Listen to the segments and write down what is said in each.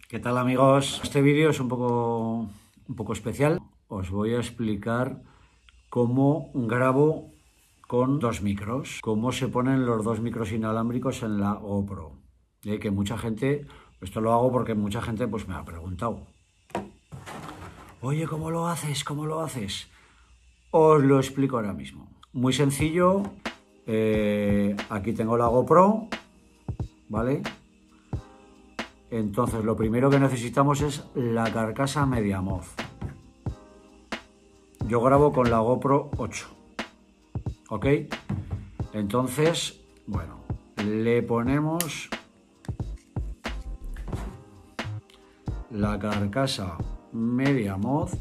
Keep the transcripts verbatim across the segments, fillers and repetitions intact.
¿Qué tal, amigos? Este vídeo es un poco, un poco especial. Os voy a explicar cómo grabo con dos micros, cómo se ponen los dos micros inalámbricos en la GoPro. Y que mucha gente, esto lo hago porque mucha gente pues me ha preguntado. Oye, ¿cómo lo haces? ¿Cómo lo haces? Os lo explico ahora mismo. Muy sencillo. Eh, aquí tengo la GoPro, ¿vale? Entonces lo primero que necesitamos es la carcasa MediaMod. Yo grabo con la GoPro ocho, ¿ok? Entonces, bueno, le ponemos la carcasa MediaMod.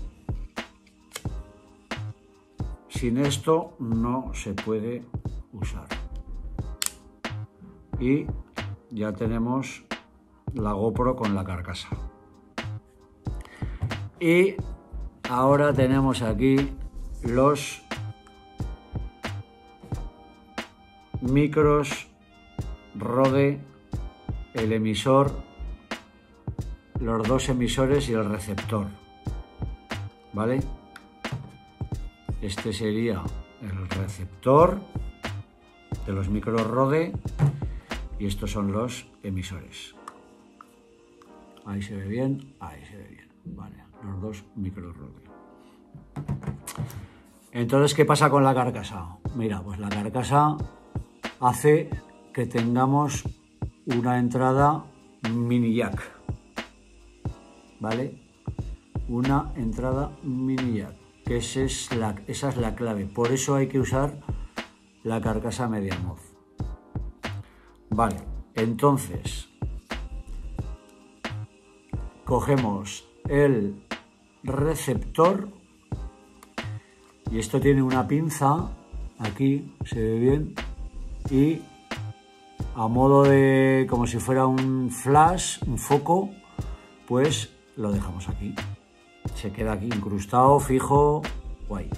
Sin esto no se puede usar. Y ya tenemos la GoPro con la carcasa. Y ahora tenemos aquí los micros Rode, el emisor, los dos emisores y el receptor, ¿vale? Este sería el receptor de los micros Rode y estos son los emisores. Ahí se ve bien, ahí se ve bien, vale, los dos micros Rode. Entonces, ¿qué pasa con la carcasa? Mira, pues la carcasa hace que tengamos una entrada mini jack, ¿vale? Una entrada mini jack, que esa es la, esa es la clave. Por eso hay que usar la carcasa MediaMod. Vale, entonces cogemos el receptor y esto tiene una pinza, aquí se ve bien, y a modo de como si fuera un flash, un foco, pues lo dejamos aquí. Se queda aquí incrustado, fijo, guay.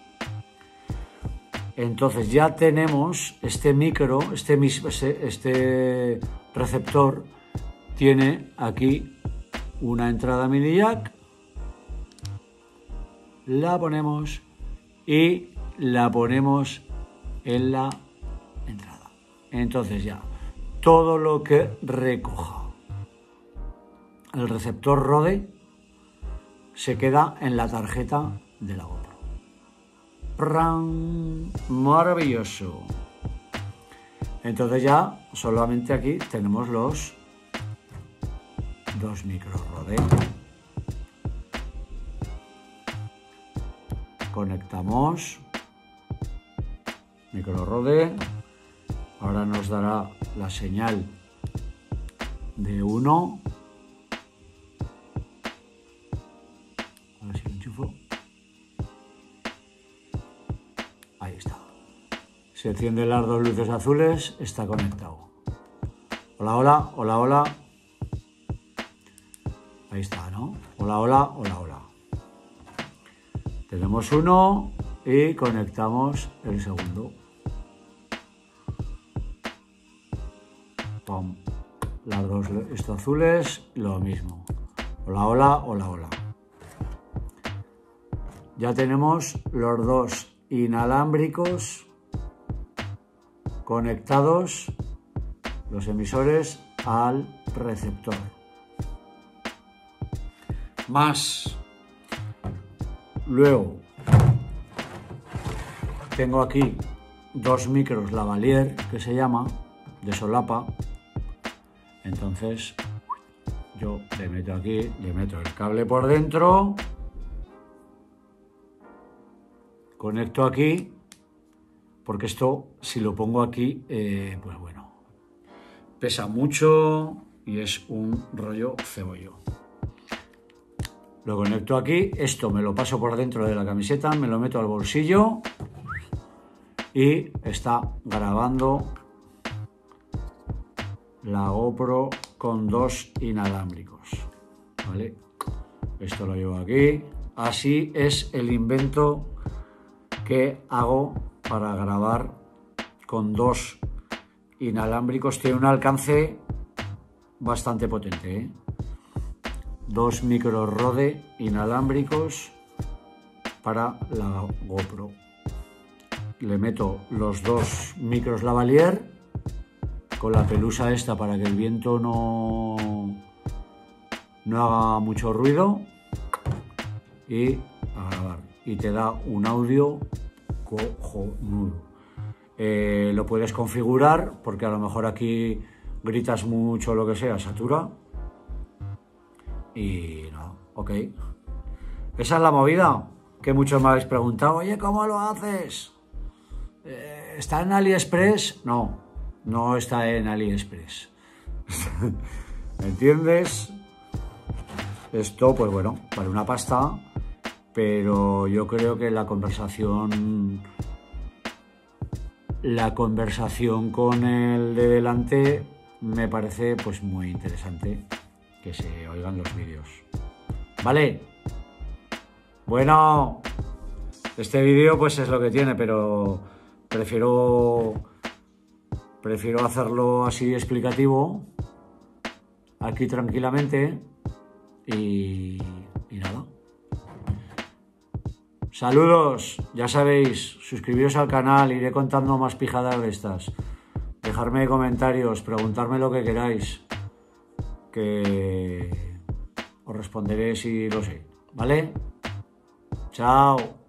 Entonces ya tenemos este micro, este, este, este receptor tiene aquí una entrada mini jack, la ponemos y la ponemos en la entrada. Entonces ya todo lo que recoja el receptor Rode se queda en la tarjeta de la GoPro. ¡Pran! Maravilloso. Entonces ya solamente aquí tenemos los dos micros Rode. Conectamos micro Rode. Ahora nos dará la señal de uno. A ver si lo enchufo. Ahí está. Se encienden las dos luces azules. Está conectado. Hola, hola, hola, hola. Ahí está, ¿no? Hola, hola, hola, hola. Tenemos uno y conectamos el segundo. Pum. Las dos estos azules, lo mismo. Hola, hola, hola, hola. Ya tenemos los dos inalámbricos conectados, los emisores al receptor. Más. Luego tengo aquí dos micros lavalier, que se llama, de solapa. Entonces yo le meto aquí, le meto el cable por dentro, conecto aquí, porque esto si lo pongo aquí, eh, pues bueno, pesa mucho y es un rollo cebollo. Lo conecto aquí, esto me lo paso por dentro de la camiseta, me lo meto al bolsillo y está grabando la GoPro con dos inalámbricos, ¿vale? Esto lo llevo aquí. Así es el invento que hago para grabar con dos inalámbricos. Tiene un alcance bastante potente, ¿eh? dos micros Rode inalámbricos para la GoPro. Le meto los dos micros lavalier con la pelusa esta para que el viento no, no haga mucho ruido y a grabar. Y te da un audio cojonudo. Eh, lo puedes configurar porque a lo mejor aquí gritas mucho o lo que sea, satura. Y no, ok. Esa es la movida que muchos me habéis preguntado. Oye, ¿cómo lo haces? Eh, ¿Está en AliExpress? No, no está en AliExpress. ¿Me entiendes? Esto, pues bueno, vale una pasta, pero yo creo que la conversación, la conversación con el de delante me parece pues muy interesante que se oigan los vídeos. ¿Vale? Bueno, este vídeo pues es lo que tiene, pero prefiero, prefiero hacerlo así explicativo, aquí tranquilamente y, y nada. Saludos, ya sabéis, suscribiros al canal, iré contando más pijadas de estas. Dejarme comentarios, preguntarme lo que queráis, que os responderé si lo sé, ¿vale? Chao.